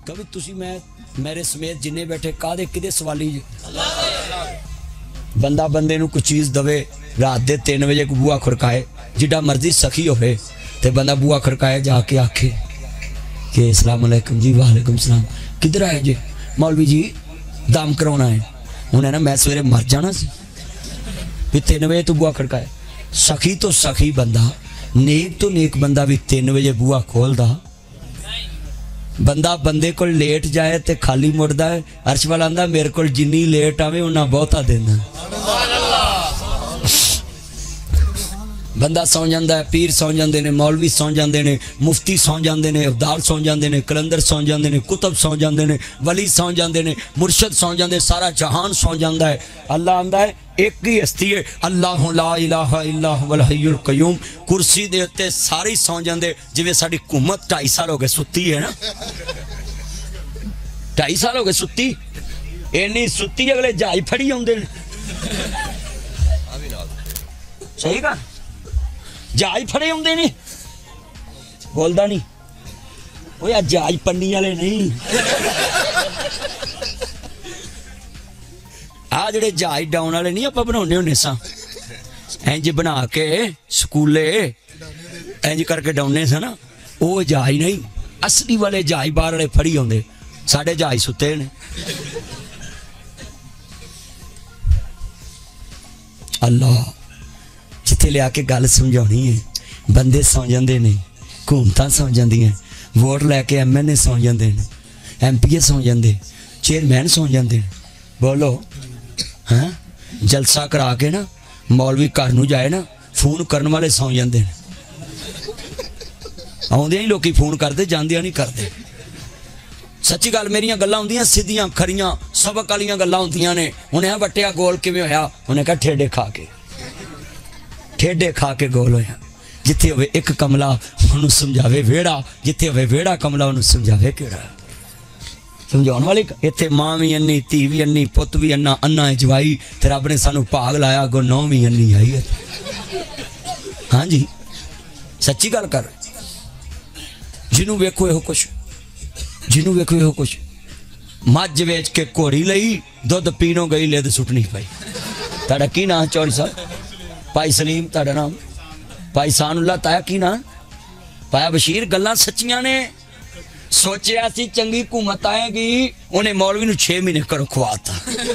कभी तुसी मैं मेरे समेत जिन्ने बैठे कादे किदे सवाली जी। बंदा बंदे नूं कोई चीज़ दवे रात दे 3 बजे को बूआ खड़काए जिड्डा मर्जी सखी होवे ते बंदा बूआ खड़काए जाके आखे कि अस्सलाम वालेकुम जी। वालेकुम सलाम। किधर आए जी? मौलवी जी दम करवाना है। उन्हें ना मैं सवेरे मर जाना सी भी 3 बजे तो बूआ खड़काए। सखी तो सखी बंदा नेक तो नेक बंदा भी 3 बजे बूआ खोलदा। बंदा बंदे को लेट जाए तो खाली मुड़दा है। अर्श वाला आंदा मेरे को जिन्नी लेट आवे उन्ना बहुता देना। बंदा सौ जाता है, पीर सौ जाते हैं, मौलवी सौ जाते हैं, मुफ्ती सौ जाते हैं, अवदार सौ जाते हैं, कलंदर सौ जाते हैं, कुतुब सौ जाते हैं, वली सौ जाते हैं, मुर्शद सौ जाते, सारा जहान सौ जाता है। अल्लाह आंदा है एक ही हस्ती है अल्लाह ला इलाहा इल्ला हुवल हय्युल क़य्यूम। कुर्सी दे उत्ते सारे सौ जाते जिवें साडी हुकूमत 2.5 साल हो गए सुत्ती है ना। 2.5 साल हो गए सुत्ती, इन्नी सुत्ती अगले जहाज फड़ी आउंदे ने। सही का जहाज फड़े आउंदे ने, बोलदा नहीं वो यार जहाज पन्नी वाले नहीं। आ जेडे जहाज डाउन वाले नहीं आप बनाने होने सा इंज बना के स्कूले इंज करके डाउने सा ना, वो जहाज नहीं। असली वाले जहाज बाहर वाले फड़ी आउंदे, साडे जहाज सुते ने। अल्लाह जिथे लिया के गल समझानी है बंदे सौ जाते ने, हुकूमतां सौ जांदियां, वोट लैके MNA सौ जाते हैं, MPA सौ जाते, चेयरमैन सौ जाते हैं। बोलो हाँ जलसा करा के ना मौलवी घर नूं जाए ना फोन करने वाले सौ जाते हैं। आउंदे ही लोग फोन करते, जांदियां नहीं करते। सच्ची गल मेरिया गल्लां हुंदियां सीधियां खरियां सबक वालियां गल्लां हुंदियां ने। उन्हें वट्टिया गोल किवें होया? उन्हें कहा ठेडे खा के, ठेडे खा के गोल होया। जिथे होवे एक कमला उन्होंने समझावे वेड़ा, जिथे होवे वेड़ा कमला उन्होंने समझावे केड़ा। समझाने वाली इत्थे मां भी अन्नी, धी भी अन्नी, पुत भी अन्ना, अन्ना जवाई ते रब ने सानू भाग लाया अगों नौ भी अन्नी आई है। हाँ जी सच्ची गल कर। जिन्हों वेखो यो कुछ, जिन्हों वेखो यो कुछ। मझ वेच के घोड़ी लई, दुध पीनों गई, लिद सुटनी पई। ताड़ा की नाम चौधरी साहब? भाई सलीम ताड़ा नाम? भाई सानुल्ला ताया की नाम? पाया बशीर। गल्लां सच्चियां ने। सोचिया सी चंगी हुकूमत आएगी, उन्हें मौलवी नूं 6 महीने घरों खवाता।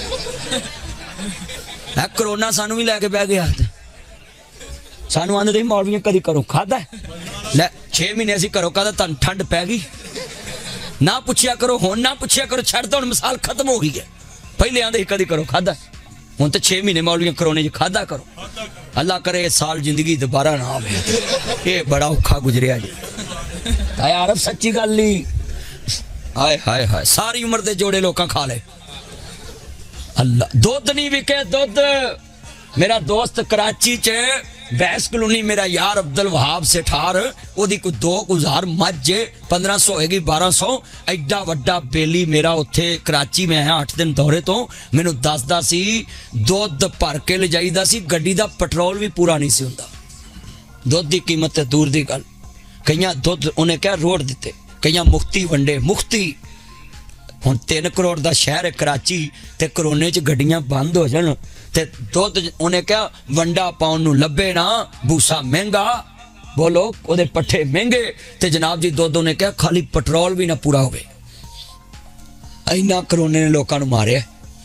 करोना सानू भी लैके बह गया। सानू आंदे थे मौलवियां कदी घरों खादा लै 6 महीने असीं घरों खादा, तुहानूं ठंड पै गई ना पुछया करो, हुण ना पुछया करो, छड़ दो, मिसाल खत्म हो गई है। पहले आंदे कदी घरों खादा, हुण तो 6 महीने मौलवियां करोने च खादा करो। अल्लाह करे साल जिंदगी दोबारा ना आवे, ये बड़ा औखा गुजरिया जी। यार सच्ची गल ही हाय हाय हाय सारी उम्र दे जोड़े लोग खा ले। अल्लाह दुध नहीं विके दुध। मेरा दोस्त कराची च बैस कलोनी मेरा यार अब्दुल वहाब से ठार ओदी कोई 2000 मझ 1500 होएगी 1200 एडा वड्डा बेली मेरा उत्थे कराची में है 8 दिन दौरे तो मैनू दसदा सी दुध भर के ले जाईदा सी, गड्डी दा पेट्रोल भी पूरा नहीं सी हुंदा। दुध की कीमत ते दूर दी गल। कईयां दुध उन्हें क्या रोड दिते, कईयां मुफ्ती वंडे। मुफ्ती हुण 3 करोड़ दा शहर है कराची ते करोने च गड्डियां बंद हो जान ते दुध उन्हें क्या वंडा पाउण नूं लभे ना, भूसा महंगा, बोलो ओदे पट्ठे महंगे ते जनाब जी दुध उन्हें क्या खाली पेट्रोल भी ना पूरा होवे। इन्ना करोने ने लोकां नूं मारिया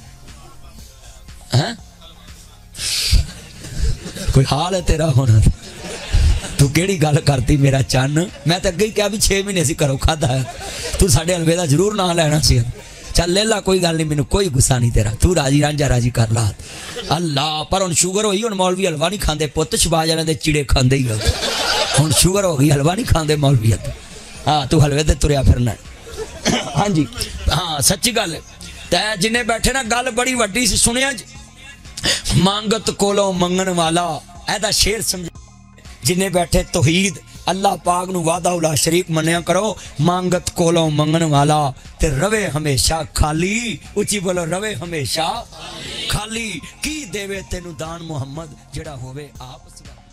हैं। कोई हाल है तेरा होना? तू केड़ी गल करती मेरा चन्न? मैं तो अगे ही क्या भी 6 महीने से घरों खादा है, तू साडे हलवे दा जरूर ना लेना सी। चल ले ला कोई गल नहीं, मैनू कोई गुस्सा नहीं तेरा, तू राजी रांझा राजी कर ला। अल्लाह पर हुण शुगर होई, हुण मौलवी हलवा नहीं खांदे, पुत शबाज वाले दे चिड़े खांदे ही हुण शुगर हो गई, हलवा नहीं खांदे मौलवी। हाँ तू हलवे ते तुरया फिरना। हाँ जी हाँ सच्ची गल तै जिन्हें बैठे ना गल बड़ी वड्डी सी सुनिया। मांगत कोलों मंगन वाला ऐदा शेर समझ। जिन्हें बैठे तौहीद अल्लाह पाक नूं वादा उला शरीक मन्या करो, मांगत कोलों मंगन वाला ते रवे हमेशा खाली। उची बोलो रवे हमेशा खाली। की देवे तेनू दान मुहम्मद जेड़ा होवे आप।